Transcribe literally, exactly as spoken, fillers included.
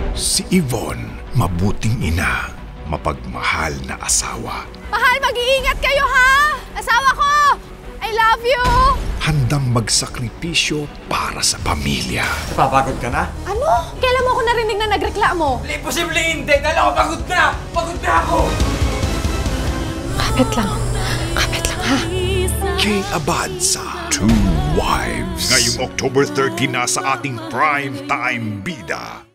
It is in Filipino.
Si Yvonne, mabuting ina, mapagmahal na asawa. Mahal, mag-iingat kayo ha! Asawa ko! I love you! Handang magsakripisyo para sa pamilya. Napapagod ka na? Ano? Kailan mo ako narinig na nagreklamo? Imposible hindi! Dahil ako pagod na! Pagod na ako! Kapit lang. Kapit lang ha. Kay Abad sa Two Wives. Ngayong October thirty na sa ating prime time bida.